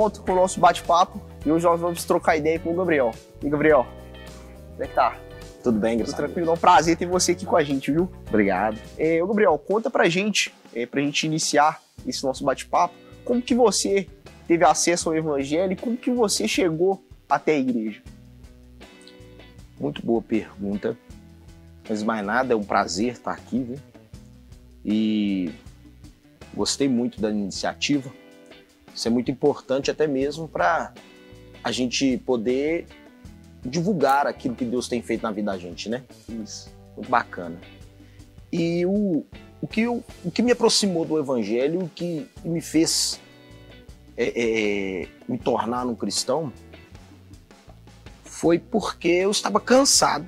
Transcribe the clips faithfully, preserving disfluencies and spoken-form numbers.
volta com o nosso bate-papo e hoje nós vamos trocar ideia com o Gabriel. E Gabriel, como é que tá? Tudo bem, graças Tudo tranquilo, é um prazer ter você aqui com a gente, viu? Obrigado. É, ô Gabriel, conta pra gente, é, pra gente iniciar esse nosso bate-papo, como que você teve acesso ao Evangelho e como que você chegou até a igreja? Muito boa pergunta. Mas mais nada, é um prazer estar aqui, viu? E gostei muito da iniciativa. Isso é muito importante até mesmo para a gente poder divulgar aquilo que Deus tem feito na vida da gente, né? Isso, muito bacana. E o, o, que, eu, o que me aproximou do Evangelho, o que me fez é, é, me tornar um cristão, foi porque eu estava cansado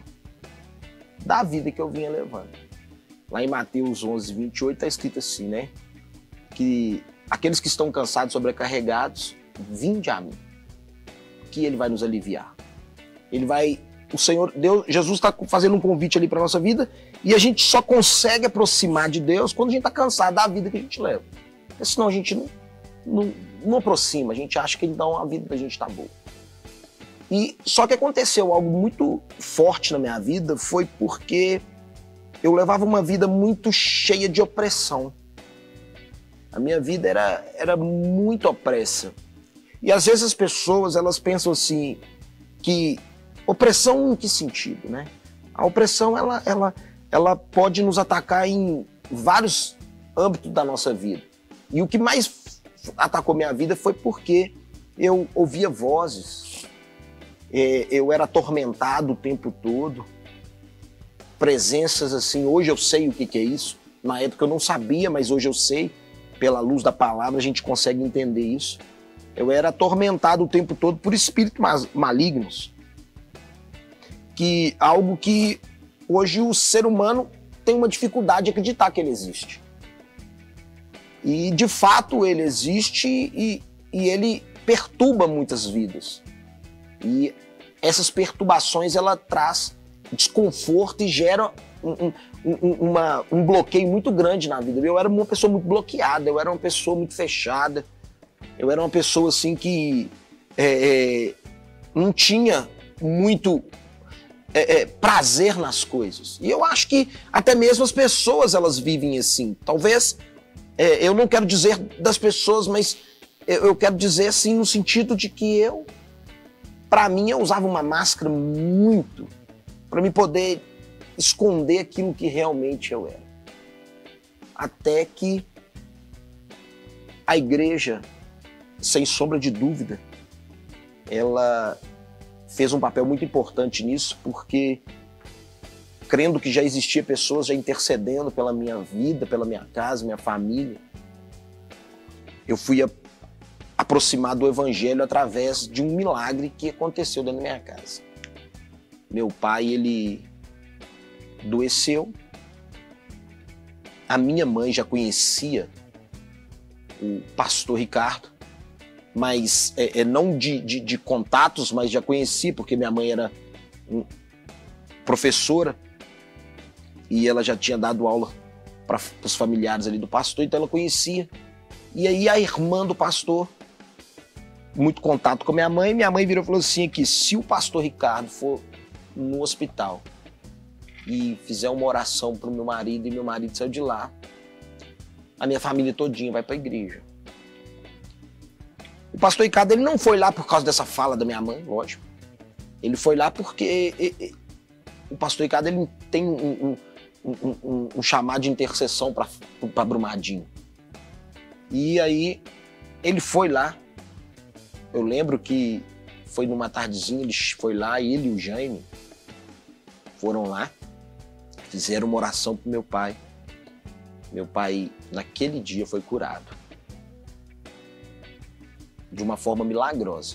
da vida que eu vinha levando. Lá em Mateus onze, vinte e oito está escrito assim, né? Que aqueles que estão cansados, sobrecarregados, vinde a mim, que ele vai nos aliviar. Ele vai, o Senhor, Deus, Jesus está fazendo um convite ali para a nossa vida e a gente só consegue aproximar de Deus quando a gente está cansado da vida que a gente leva. Porque senão a gente não, não, não aproxima, a gente acha que então a vida da gente está boa. E só que aconteceu algo muito forte na minha vida, foi porque eu levava uma vida muito cheia de opressão. A minha vida era, era muito opressa. E às vezes as pessoas, elas pensam assim, que opressão em que sentido, né? A opressão, ela, ela, ela pode nos atacar em vários âmbitos da nossa vida. E o que mais atacou minha vida foi porque eu ouvia vozes, eu era atormentado o tempo todo, presenças assim, hoje eu sei o que, que é isso, na época eu não sabia, mas hoje eu sei, pela luz da palavra a gente consegue entender isso. Eu era atormentado o tempo todo por espíritos malignos, que algo que hoje o ser humano tem uma dificuldade de acreditar que ele existe. E de fato ele existe e, e ele perturba muitas vidas. E essas perturbações ela traz desconforto e gera um, um, uma, um bloqueio muito grande na vida. Eu era uma pessoa muito bloqueada, eu era uma pessoa muito fechada, eu era uma pessoa assim que é, é, não tinha muito é, é, prazer nas coisas. E eu acho que até mesmo as pessoas elas vivem assim. Talvez, é, eu não quero dizer das pessoas, mas eu, eu quero dizer assim no sentido de que eu, para mim, eu usava uma máscara muito para me poder esconder aquilo que realmente eu era. Até que a igreja, sem sombra de dúvida, ela fez um papel muito importante nisso, porque crendo que já existia pessoas já intercedendo pela minha vida, pela minha casa, minha família, eu fui a, aproximar do Evangelho através de um milagre que aconteceu dentro da minha casa. Meu pai, ele adoeceu. A minha mãe já conhecia o pastor Ricardo, mas é, é, não de, de, de contatos, mas já conhecia, porque minha mãe era um, professora e ela já tinha dado aula para os familiares ali do pastor, então ela conhecia. E aí a irmã do pastor, muito contato com a minha mãe, minha mãe virou e falou assim que se o pastor Ricardo for no hospital e fizer uma oração pro meu marido e meu marido saiu de lá, a minha família todinha vai pra igreja. O pastor Ricardo, ele não foi lá por causa dessa fala da minha mãe, lógico. Ele foi lá porque e, e, o pastor Ricardo, ele tem um, um, um, um, um chamado de intercessão pra, pra Brumadinho. E aí ele foi lá. Eu lembro que foi numa tardezinha, ele foi lá, ele e o Jaime foram lá, fizeram uma oração pro meu pai. Meu pai, naquele dia, foi curado. De uma forma milagrosa.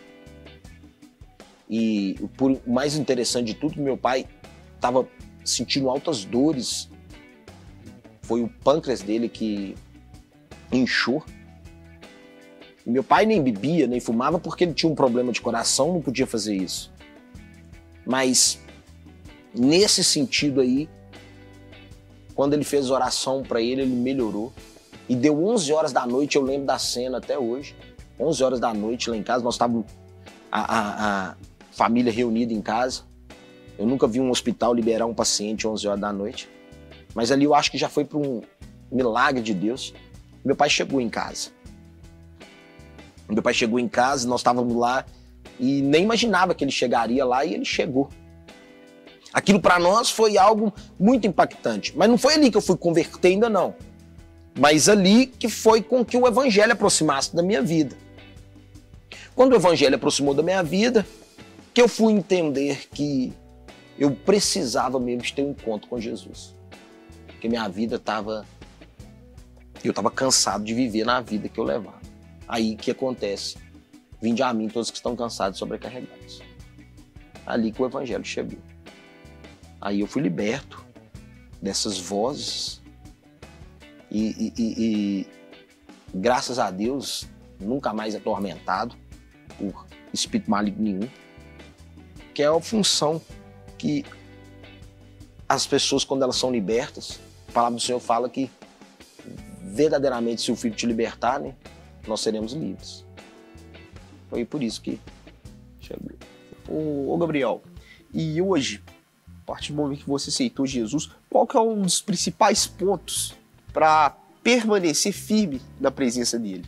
E o mais interessante de tudo, meu pai estava sentindo altas dores. Foi o pâncreas dele que inchou. E meu pai nem bebia, nem fumava, porque ele tinha um problema de coração, não podia fazer isso. Mas, nesse sentido aí, quando ele fez oração para ele, ele melhorou. E deu onze horas da noite, eu lembro da cena até hoje. onze horas da noite lá em casa, nós estávamos a, a, a família reunida em casa. Eu nunca vi um hospital liberar um paciente onze horas da noite. Mas ali eu acho que já foi para um milagre de Deus. Meu pai chegou em casa. Meu pai chegou em casa, nós estávamos lá e nem imaginava que ele chegaria lá e ele chegou. Aquilo para nós foi algo muito impactante. Mas não foi ali que eu fui converter ainda não. Mas ali que foi com que o evangelho aproximasse da minha vida. Quando o evangelho aproximou da minha vida, que eu fui entender que eu precisava mesmo de ter um encontro com Jesus. Porque minha vida estava... Eu estava cansado de viver na vida que eu levava. Aí que acontece? Vinde a mim todos que estão cansados e sobrecarregados. Ali que o evangelho chegou. Aí eu fui liberto dessas vozes e, e, e, e graças a Deus nunca mais atormentado por espírito maligno nenhum, que é a função que as pessoas, quando elas são libertas, a palavra do Senhor fala que verdadeiramente, se o Filho te libertar, né, nós seremos livres. Foi por isso que chegou. Ô, ô Gabriel, e hoje, a partir do momento que você aceitou Jesus, qual que é um dos principais pontos para permanecer firme na presença dele?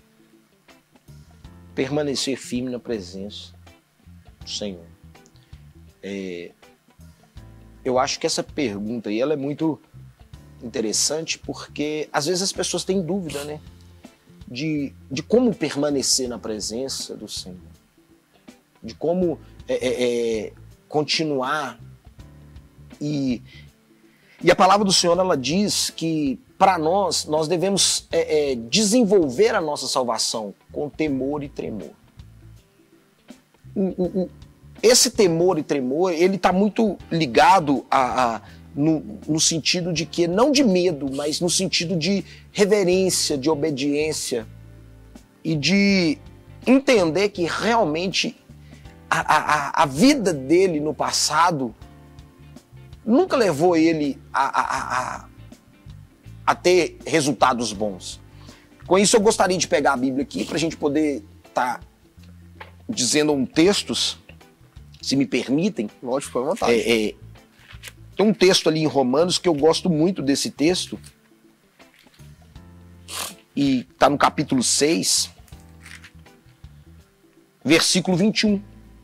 Permanecer firme na presença do Senhor. É, eu acho que essa pergunta aí, ela é muito interessante porque às vezes as pessoas têm dúvida, né? De, de como permanecer na presença do Senhor. De como é, é, é, continuar. E, e a palavra do Senhor, ela diz que para nós, nós devemos é, é, desenvolver a nossa salvação com temor e tremor. O, o, o, esse temor e tremor, ele está muito ligado a, a, no, no sentido de que, não de medo, mas no sentido de reverência, de obediência e de entender que realmente a, a, a vida dele no passado nunca levou ele a, a, a, a ter resultados bons. Com isso, eu gostaria de pegar a Bíblia aqui para a gente poder estar tá dizendo um textos, se me permitem. Lógico, foi à vontade. É, é, tem um texto ali em Romanos que eu gosto muito desse texto. E está no capítulo seis, versículo vinte e um.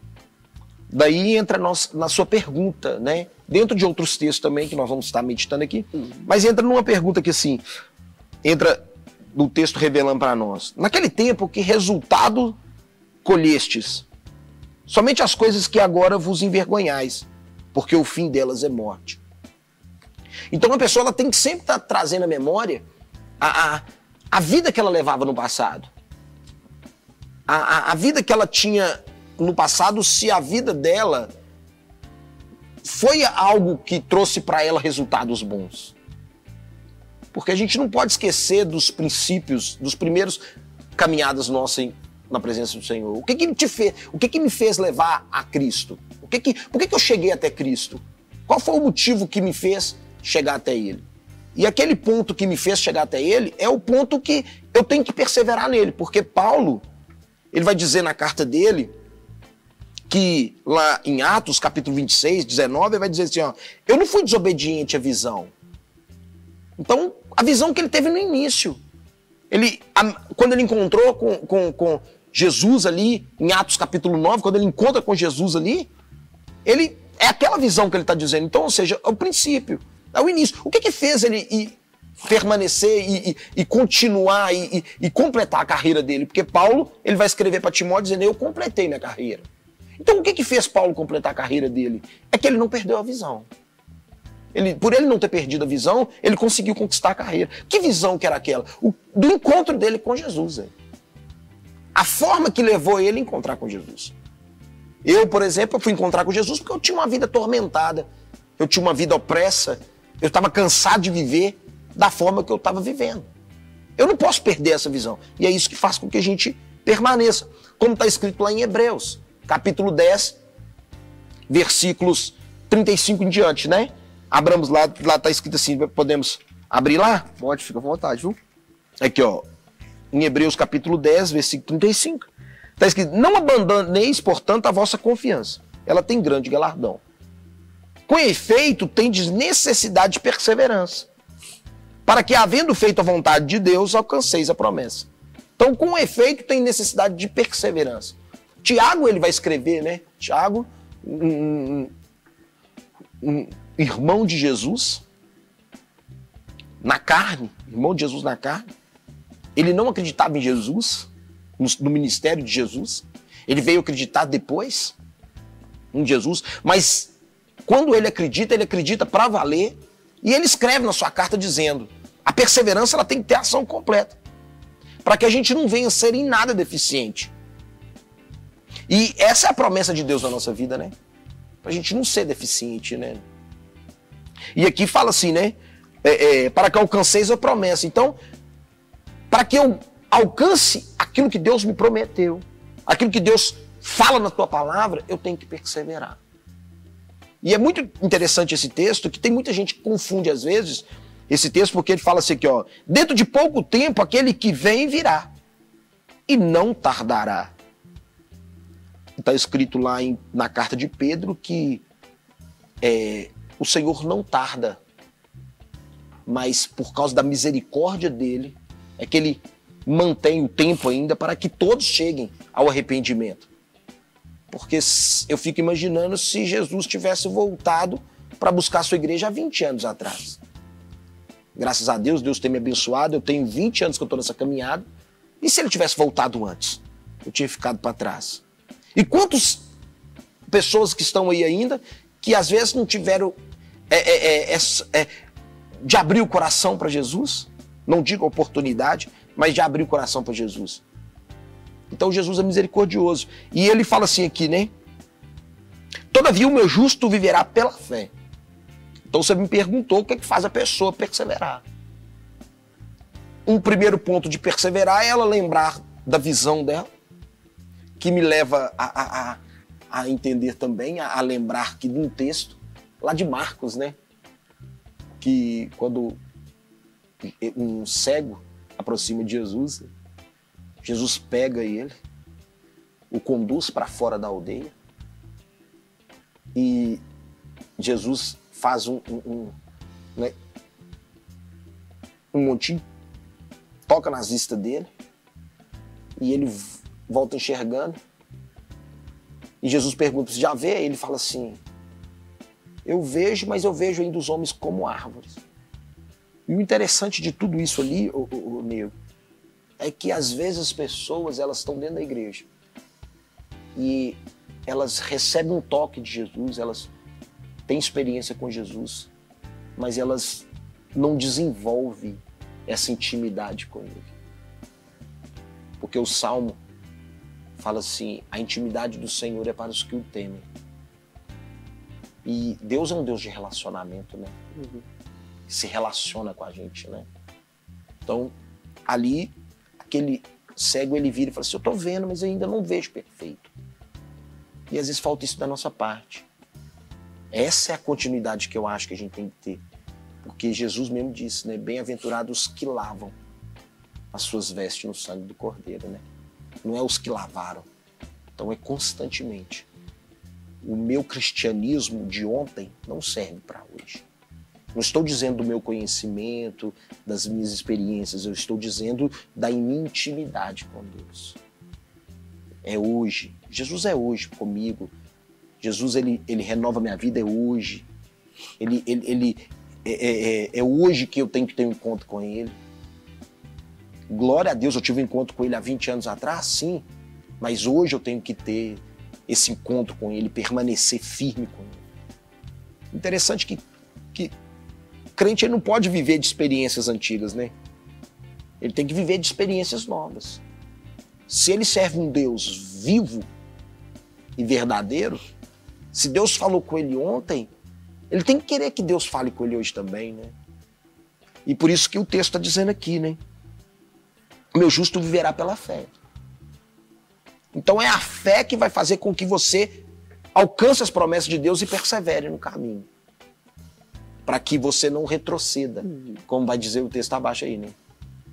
Daí entra nós, na sua pergunta, né? Dentro de outros textos também que nós vamos estar meditando aqui. Uhum. Mas entra numa pergunta que assim, entra no texto revelando para nós. Naquele tempo, que resultado colhestes? Somente as coisas que agora vos envergonhais, porque o fim delas é morte. Então a pessoa, ela tem que sempre estar trazendo à memória a, a, a vida que ela levava no passado. A, a, a vida que ela tinha no passado, se a vida dela foi algo que trouxe para ela resultados bons. Porque a gente não pode esquecer dos princípios, dos primeiros caminhadas nossas na presença do Senhor. O que que te fez, o que que me fez levar a Cristo? O que que, por que que eu cheguei até Cristo? Qual foi o motivo que me fez chegar até Ele? E aquele ponto que me fez chegar até Ele é o ponto que eu tenho que perseverar nele, porque Paulo, ele vai dizer na carta dele, que lá em Atos, capítulo vinte e seis, dezenove, ele vai dizer assim, ó, eu não fui desobediente à visão. Então, a visão que ele teve no início, ele, a, quando ele encontrou com, com, com Jesus ali, em Atos capítulo nove, quando ele encontra com Jesus ali, ele, é aquela visão que ele está dizendo. Então, ou seja, é o princípio, é o início. O que que fez ele ir, permanecer e, e, e continuar e, e, e completar a carreira dele? Porque Paulo, ele vai escrever para Timóteo dizendo, eu completei minha carreira. Então o que que fez Paulo completar a carreira dele? É que ele não perdeu a visão. Ele, por ele não ter perdido a visão, ele conseguiu conquistar a carreira. Que visão que era aquela? O, do encontro dele com Jesus. Hein? A forma que levou ele a encontrar com Jesus. Eu, por exemplo, eu fui encontrar com Jesus porque eu tinha uma vida atormentada. Eu tinha uma vida opressa. Eu estava cansado de viver da forma que eu estava vivendo. Eu não posso perder essa visão. E é isso que faz com que a gente permaneça. Como está escrito lá em Hebreus. Capítulo dez, versículos trinta e cinco em diante, né? Abramos lá, lá tá escrito assim, podemos abrir lá? Pode, fica à vontade, viu? Aqui, ó. em Hebreus capítulo dez, versículo trinta e cinco. Está escrito, não abandoneis, portanto, a vossa confiança. Ela tem grande galardão. Com efeito, tendes necessidade de perseverança, para que, havendo feito a vontade de Deus, alcanceis a promessa. Então, com efeito, tem necessidade de perseverança. Tiago, ele vai escrever, né? Tiago, um, um, um irmão de Jesus, na carne, irmão de Jesus na carne. Ele não acreditava em Jesus, no, no ministério de Jesus. Ele veio acreditar depois em Jesus, mas quando ele acredita, ele acredita para valer. E ele escreve na sua carta dizendo, a perseverança ela tem que ter ação completa, para que a gente não venha a ser em nada deficiente. E essa é a promessa de Deus na nossa vida, né? Para a gente não ser deficiente, né? E aqui fala assim, né? É, é, para que alcanceis a promessa. Então, para que eu alcance aquilo que Deus me prometeu, aquilo que Deus fala na tua palavra, eu tenho que perseverar. E é muito interessante esse texto, que tem muita gente que confunde às vezes esse texto, porque ele fala assim aqui, ó, dentro de pouco tempo aquele que vem virá e não tardará. Está escrito lá em, na carta de Pedro que é, o Senhor não tarda, mas por causa da misericórdia dele, é que ele mantém o tempo ainda para que todos cheguem ao arrependimento. Porque eu fico imaginando se Jesus tivesse voltado para buscar a sua igreja há vinte anos atrás. Graças a Deus, Deus tem me abençoado, eu tenho vinte anos que eu estou nessa caminhada. E se ele tivesse voltado antes? Eu tinha ficado para trás. E quantas pessoas que estão aí ainda, que às vezes não tiveram é, é, é, é, de abrir o coração para Jesus? Não digo oportunidade, mas de abrir o coração para Jesus. Então Jesus é misericordioso. E ele fala assim aqui, né? Todavia o meu justo viverá pela fé. Então você me perguntou o que é que faz a pessoa perseverar. Um primeiro ponto de perseverar é ela lembrar da visão dela, que me leva a, a, a entender também, a, a lembrar que num texto, lá de Marcos, né? Que quando um cego aproxima de Jesus, Jesus pega ele, o conduz para fora da aldeia e Jesus faz um, um, um, né, um montinho, toca nas vistas dele e ele volta enxergando. E Jesus pergunta, você já vê? Ele fala assim, eu vejo, mas eu vejo ainda os homens como árvores. E o interessante de tudo isso ali, o, o, o meu, é que às vezes as pessoas elas estão dentro da igreja e elas recebem um toque de Jesus, elas têm experiência com Jesus, mas elas não desenvolvem essa intimidade com ele. Porque o Salmo fala assim, a intimidade do Senhor é para os que o temem. E Deus é um Deus de relacionamento, né? Uhum. Se relaciona com a gente, né? Então, ali, aquele cego, ele vira e fala assim, eu tô vendo, mas eu ainda não vejo perfeito. E às vezes falta isso da nossa parte. Essa é a continuidade que eu acho que a gente tem que ter. Porque Jesus mesmo disse, né? Bem-aventurados os que lavam as suas vestes no sangue do Cordeiro, né? Não é os que lavaram. Então é constantemente. O meu cristianismo de ontem não serve para hoje. Não estou dizendo do meu conhecimento, das minhas experiências, eu estou dizendo da minha intimidade com Deus. É hoje. Jesus é hoje comigo. Jesus, ele, ele renova minha vida, é hoje. Ele, ele, ele é, é, é hoje que eu tenho que ter um encontro com ele. Glória a Deus, eu tive um encontro com ele há vinte anos atrás, sim. Mas hoje eu tenho que ter esse encontro com ele, permanecer firme com ele. Interessante que, que o crente ele não pode viver de experiências antigas, né? Ele tem que viver de experiências novas. Se ele serve um Deus vivo e verdadeiro, se Deus falou com ele ontem, ele tem que querer que Deus fale com ele hoje também, né? E por isso que o texto está dizendo aqui, né? O meu justo viverá pela fé. Então é a fé que vai fazer com que você alcance as promessas de Deus e persevere no caminho. Para que você não retroceda, como vai dizer o texto abaixo aí, né?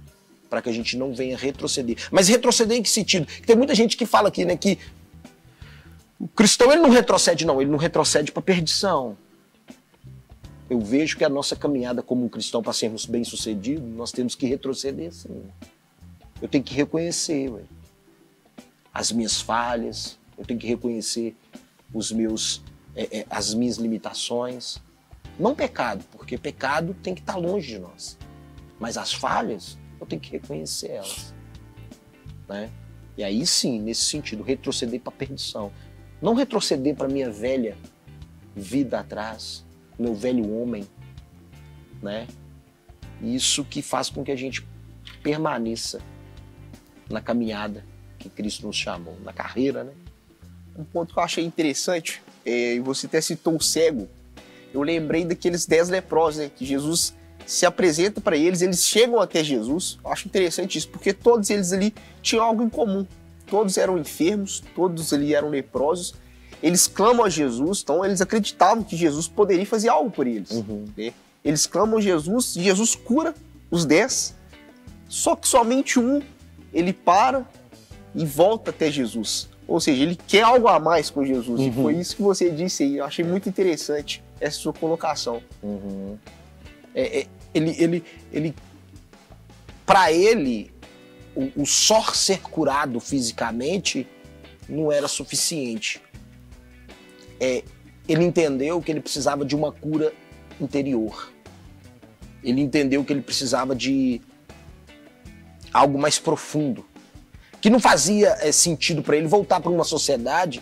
para que a gente não venha retroceder. Mas retroceder em que sentido? Tem muita gente que fala aqui, né, que o cristão ele não retrocede, não, ele não retrocede para perdição. Eu vejo que a nossa caminhada como um cristão, para sermos bem-sucedidos, nós temos que retroceder, sim. Eu tenho que reconhecer, ué, as minhas falhas, eu tenho que reconhecer os meus, é, é, as minhas limitações. Não pecado, porque pecado tem que estar longe de nós. Mas as falhas, eu tenho que reconhecer elas, né? E aí sim, nesse sentido, retroceder para a perdição. Não retroceder para a minha velha vida atrás, meu velho homem, né? Isso que faz com que a gente permaneça na caminhada que Cristo nos chamou, na carreira, né? Um ponto que eu achei interessante, é, e você até citou o cego, eu lembrei daqueles dez leprosos, né? Que Jesus se apresenta para eles, eles chegam até Jesus. Eu acho interessante isso, porque todos eles ali tinham algo em comum. Todos eram enfermos, todos ali eram leprosos. Eles clamam a Jesus, então eles acreditavam que Jesus poderia fazer algo por eles. Uhum. Né? Eles clamam a Jesus, e Jesus cura os dez, só que somente um, ele para e volta até Jesus. Ou seja, ele quer algo a mais com Jesus. Uhum. E foi isso que você disse aí. Eu achei muito interessante essa sua colocação. Uhum. É, é, ele, ele, ele, para ele, o, o só ser curado fisicamente não era suficiente. É, ele entendeu que ele precisava de uma cura interior. Ele entendeu que ele precisava de algo mais profundo, que não fazia é, sentido para ele voltar para uma sociedade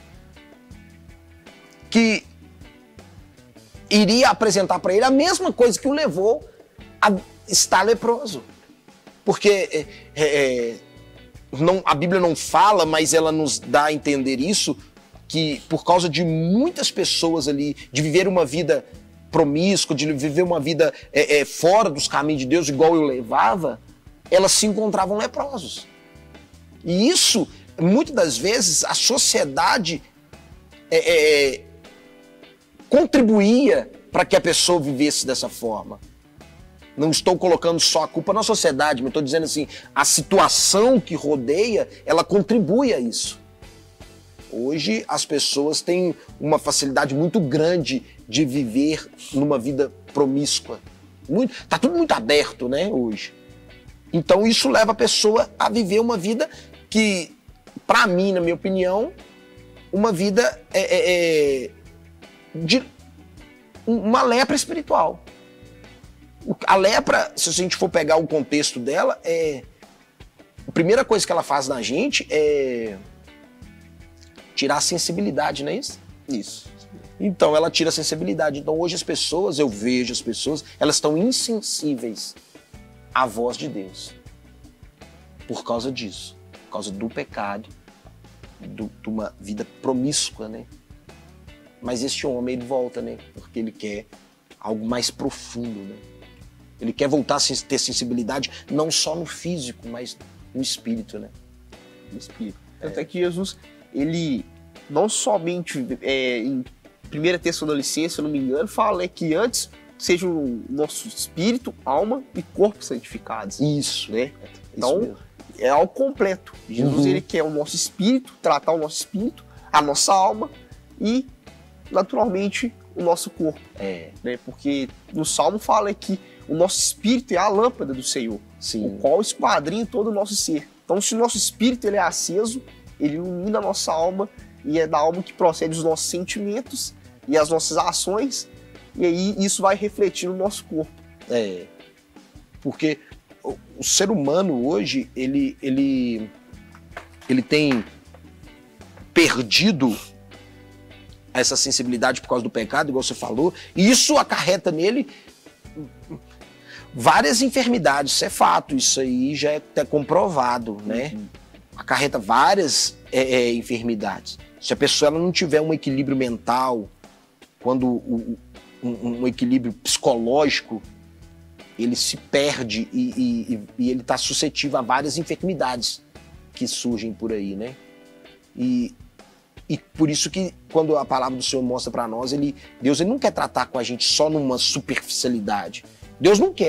que iria apresentar para ele a mesma coisa que o levou a estar leproso. Porque é, é, não, a Bíblia não fala, mas ela nos dá a entender isso, que por causa de muitas pessoas ali, de viver uma vida promíscua, de viver uma vida é, é, fora dos caminhos de Deus, igual eu levava, elas se encontravam leprosos. E isso, muitas das vezes, a sociedade é, é, contribuía para que a pessoa vivesse dessa forma. Não estou colocando só a culpa na sociedade, mas estou dizendo assim, a situação que rodeia, ela contribui a isso. Hoje as pessoas têm uma facilidade muito grande de viver numa vida promíscua. Muito, tá tudo muito aberto, né, hoje. Então isso leva a pessoa a viver uma vida que, para mim, na minha opinião, uma vida é, é, é, de uma lepra espiritual. A lepra, se a gente for pegar o contexto dela, é a primeira coisa que ela faz na gente é tirar a sensibilidade, não é isso? Isso. Então, ela tira a sensibilidade. Então, hoje as pessoas, eu vejo as pessoas, elas estão insensíveis à voz de Deus. Por causa disso. Por causa do pecado, do, de uma vida promíscua, né? Mas este homem, ele volta, né? Porque ele quer algo mais profundo, né? Ele quer voltar a ter sensibilidade não só no físico, mas no espírito, né? No espírito. Tanto é, é que Jesus, ele não somente é, em primeira Tessalonicenses, se eu não me engano, fala é que antes seja o nosso espírito, alma e corpo santificados. Isso, né? Então, isso é algo completo. Jesus, uhum. ele quer o nosso espírito, tratar o nosso espírito, a nossa alma e, naturalmente, o nosso corpo. É. Né? Porque no Salmo fala que o nosso espírito é a lâmpada do Senhor, Sim. o qual esquadrinha todo o nosso ser. Então, se o nosso espírito ele é aceso, ele ilumina a nossa alma, e é da alma que procede os nossos sentimentos e as nossas ações, e aí isso vai refletir no nosso corpo. É, porque o, o ser humano hoje, ele, ele, ele tem perdido essa sensibilidade por causa do pecado, igual você falou, e isso acarreta nele várias enfermidades, isso é fato, isso aí já é até comprovado, né? Uhum. Acarreta várias é, é, enfermidades. Se a pessoa ela não tiver um equilíbrio mental, quando o, um, um equilíbrio psicológico, ele se perde e, e, e ele está suscetível a várias enfermidades que surgem por aí, né? E, e por isso que quando a palavra do Senhor mostra para nós, ele, Deus ele não quer tratar com a gente só numa superficialidade. Deus não quer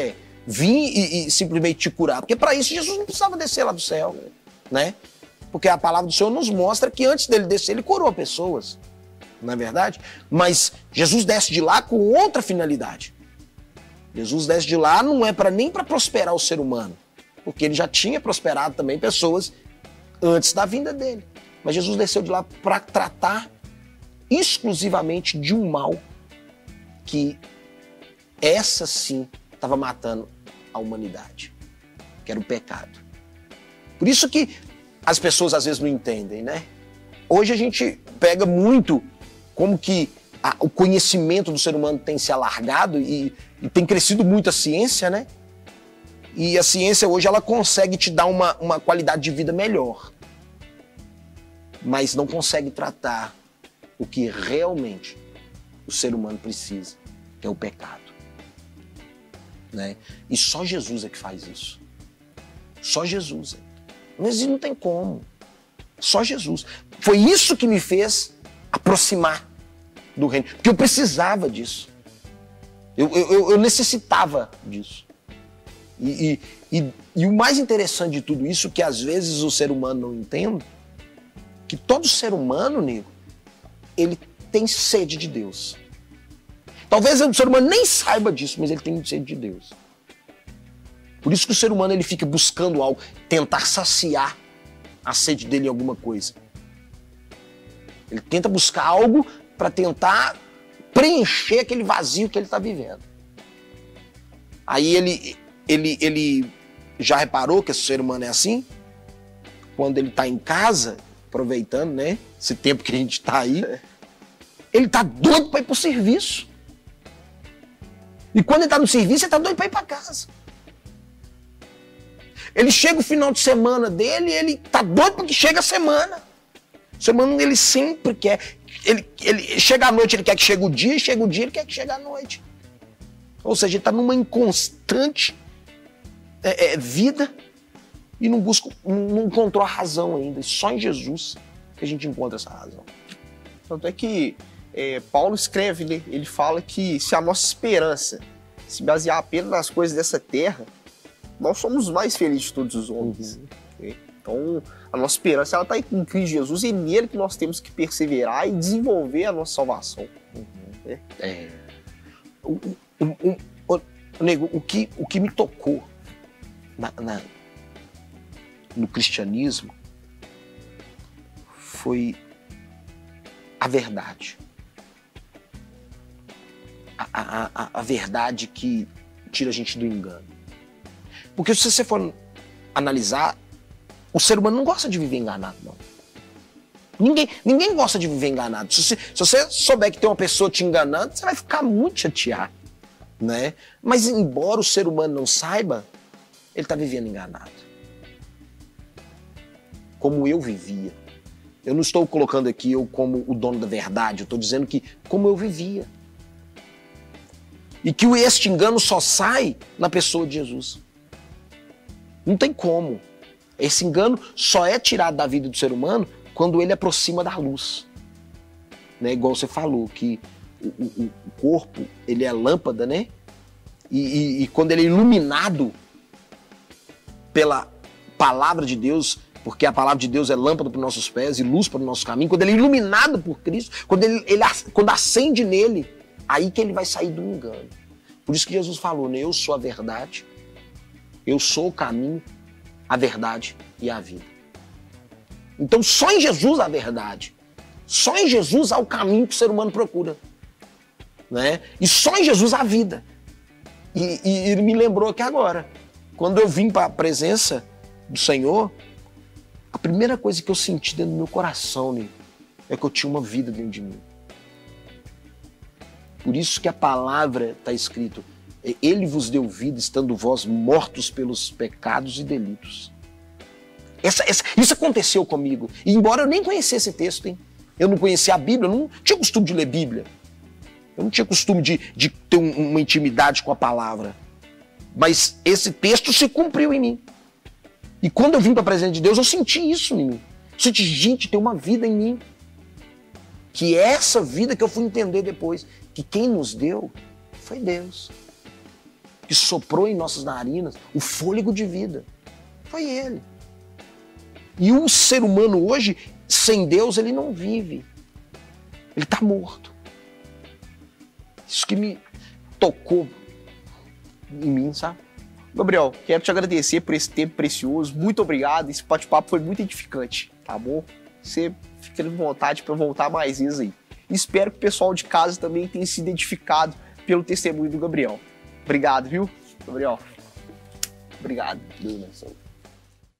vir e, e simplesmente te curar. Porque para isso Jesus não precisava descer lá do céu, né? Porque a palavra do Senhor nos mostra que antes dele descer, ele curou pessoas, não é verdade? Mas Jesus desce de lá com outra finalidade. Jesus desce de lá não é para nem para prosperar o ser humano, porque ele já tinha prosperado também pessoas antes da vinda dele. Mas Jesus desceu de lá para tratar exclusivamente de um mal que essa sim estava matando a humanidade, que era o pecado. Por isso que as pessoas às vezes não entendem, né? Hoje a gente pega muito como que a, o conhecimento do ser humano tem se alargado e, e tem crescido muito a ciência, né? E a ciência hoje ela consegue te dar uma, uma qualidade de vida melhor, mas não consegue tratar o que realmente o ser humano precisa, que é o pecado, né? E só Jesus é que faz isso. Só Jesus é. Mas não tem como. Só Jesus. Foi isso que me fez aproximar do reino. Porque eu precisava disso. Eu, eu, eu necessitava disso. E, e, e, e o mais interessante de tudo isso, que às vezes o ser humano não entende, que todo ser humano, nego, ele tem sede de Deus. Talvez o ser humano nem saiba disso, mas ele tem sede de Deus. Por isso que o ser humano ele fica buscando algo, tentar saciar a sede dele em alguma coisa. Ele tenta buscar algo para tentar preencher aquele vazio que ele está vivendo. Aí ele, ele, ele já reparou que esse ser humano é assim? Quando ele está em casa, aproveitando, né, esse tempo que a gente está aí, ele está doido para ir para o serviço. E quando ele está no serviço, ele está doido para ir para casa. Ele chega o final de semana dele, ele tá doido porque chega a semana. O ser humano, ele sempre quer. Ele, ele chega à noite, ele quer que chegue o dia, chega o dia, ele quer que chegue a noite. Ou seja, ele está numa inconstante é, é, vida e não busca, não encontrou a razão ainda. E só em Jesus que a gente encontra essa razão. Tanto é que é, Paulo escreve, né? Ele fala que se a nossa esperança se basear apenas nas coisas dessa terra, nós somos mais felizes de todos os homens. Uhum. Então, a nossa esperança está em Cristo Jesus e é nele que nós temos que perseverar e desenvolver a nossa salvação. Uhum. É. É. O, o, o, o, o, nego, o, que, o que me tocou na, na, no cristianismo foi a verdade. A, a, a, a verdade que tira a gente do engano. Porque se você for analisar, o ser humano não gosta de viver enganado, não. Ninguém, ninguém gosta de viver enganado. Se você, se você souber que tem uma pessoa te enganando, você vai ficar muito chateado, né? Mas embora o ser humano não saiba, ele está vivendo enganado. Como eu vivia. Eu não estou colocando aqui eu como o dono da verdade, eu estou dizendo que como eu vivia. E que este engano só sai na pessoa de Jesus. Não tem como. Esse engano só é tirado da vida do ser humano quando ele aproxima da luz. Né? Igual você falou, que o, o, o corpo ele é lâmpada, né? E, e, e quando ele é iluminado pela palavra de Deus, porque a palavra de Deus é lâmpada para os nossos pés e luz para o nosso caminho, quando ele é iluminado por Cristo, quando ele, ele quando acende nele, aí que ele vai sair do engano. Por isso que Jesus falou, né? Eu sou a verdade. Eu sou o caminho, a verdade e a vida. Então só em Jesus há verdade. Só em Jesus há o caminho que o ser humano procura. Né? E só em Jesus há vida. E, e ele me lembrou aqui agora. Quando eu vim para a presença do Senhor, a primeira coisa que eu senti dentro do meu coração, né, é que eu tinha uma vida dentro de mim. Por isso que a palavra está escrito: Ele vos deu vida, estando vós mortos pelos pecados e delitos. Essa, essa, isso aconteceu comigo. E embora eu nem conhecesse esse texto, hein? Eu não conhecia a Bíblia, eu não tinha costume de ler Bíblia. Eu não tinha costume de, de ter um, uma intimidade com a palavra. Mas esse texto se cumpriu em mim. E quando eu vim para a presença de Deus, eu senti isso em mim. Eu senti, gente, tem uma vida em mim. Que é essa vida que eu fui entender depois. Que quem nos deu foi Deus. que soprou em nossas narinas o fôlego de vida. Foi ele. E o ser humano hoje, sem Deus, ele não vive. Ele está morto. Isso que me tocou em mim, sabe? Gabriel, quero te agradecer por esse tempo precioso. Muito obrigado. Esse bate-papo foi muito edificante, tá bom? Você fica à vontade para voltar mais vezes aí. Espero que o pessoal de casa também tenha sido edificado pelo testemunho do Gabriel. Obrigado, viu, Gabriel? Obrigado. Deus abençoe.